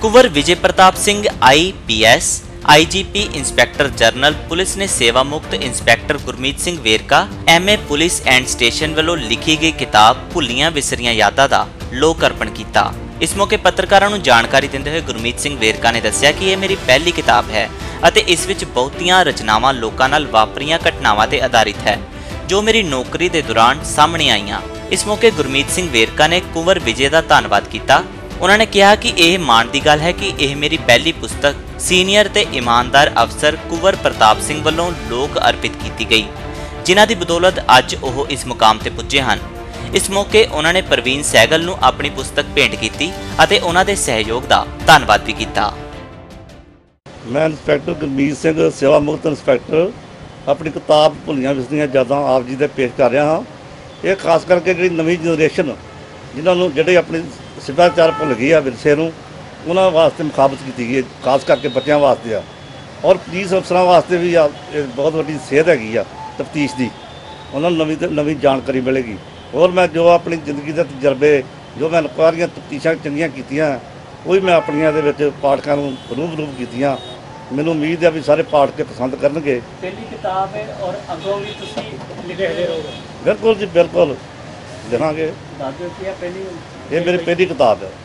कुंवर Vijay Pratap Singh IPS IGP inspector general police ने सेवा मुक्त inspector Gurmeet Singh Verka MA police and station वालों लिखी गई किताब भुलियां विसरियां यादां दा लोक अर्पण किया। इस मौके पत्रकारां नूं जानकारी दिंदे हुए गुरमीत सिंह वेरका ने दस्सिया कि यह मेरी पहली किताब है ਅਤੇ इस विच बहुतियां रचनावां लोकां नाल वापरीਆਂ घटनावां ते आधारित है जो मेरी नौकरी के दौरान सामने आईयां। इस मौके गुरमीत सिंह वेरका ने कुंवर विजय का धन्नवाद किया। उन्होंने कहा कि यह माण की गल है कि यह मेरी पहली पुस्तक सीनियर ते ईमानदार अफसर कुंवर प्रताप सिंह वालों लोक अर्पित की गई, जिन्हां दी बदौलत अज वो इस मुकाम ते पुजे हैं। इस मौके उन्होंने प्रवीण सहगल नूं अपनी पुस्तक भेंट की और उन्हां दे सहयोग का धन्नवाद भी किया। मैं इंस्पैक्टर गुरमीत सिंह सेवा मुक्त इंस्पैक्टर अपनी किताब भुलियां विसरियां यादां आप जी दे पेश कर रहा हाँ। ये खास करके जी नवीं जनरेशन जिन्होंने जोड़े अपने सभ्याचार भुल गई है विरसे उन्होंने वास्ते मुखाबत की गई, खास करके बच्चों वास्ते आ और पुलिस अफसरों वास्ते भी बहुत बड़ी सेहत हैगी आ तफ्तीश की, उन्होंने नवीं जानकारी मिलेगी। और मैं जो अपनी जिंदगी के तजर्बे जो मैं इंक्वायरियां तफ्तीशां चंगियां कीतियां वही मैं अपन पाठकों रूबरू कीतियां। मैनूं उम्मीद है भी सारे पाठ के पसंद करनगे। पहली किताब है और अगों भी तुसीं लिखदे रहोगे? बिल्कुल जी बिल्कुल लिखांगे। ये मेरी पहली किताब है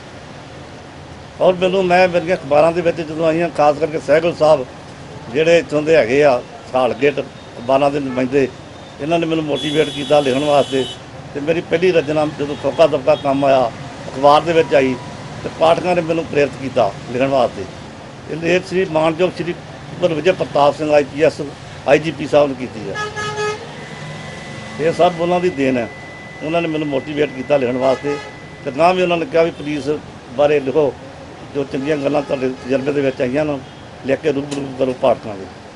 और मैं मेरी अखबारों के जो आई खास करके सहगल साहब जोड़े इतों के है सालगेट अखबारों के नुमाइंदे, इन्होंने मैंने मोटीवेट किया लिखण वास्ते। तो मेरी पहली रचना जो सबका दबका काम आया अखबार के आई तो पाठकों ने मैंने प्रेरित किया लिखण वास्ते। ये श्री मानयोग श्री कुंवर विजय प्रताप सिंह IPS IGP साहब ने की है। ये सब उन्होंने देन है, उन्होंने मैंने मोटीवेट किया लिखण वास्ते। तो ना भी उन्होंने कहा भी पुलिस बारे लिखो जो चंगियां गल्लां तुहाडे तजर्बे दे विच आईयां लिख के रूबरू करो पाठकों के।